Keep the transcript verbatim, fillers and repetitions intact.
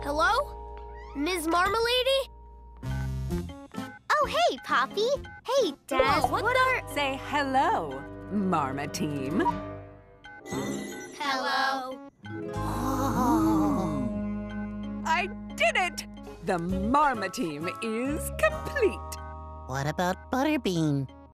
Hello? Miz Marmalady? Oh, hey, Poppy. Hey, Dad. Whoa, what, what are... Say hello, Marma-Team. Hello. Oh. I did it! The Marma-Team is complete. What about Butterbean?